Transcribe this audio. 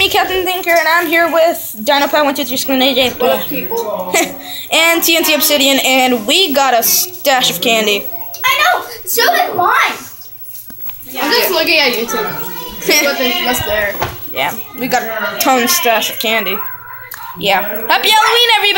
me, Captain Thinker, and I'm here with Dinopal, 123 AJ, and TnTobsidion, and we got a stash of candy. I know. So did mine. I'm just looking at YouTube. See what's there. Yeah, we got a ton stash of candy. Yeah. Happy Halloween, everybody!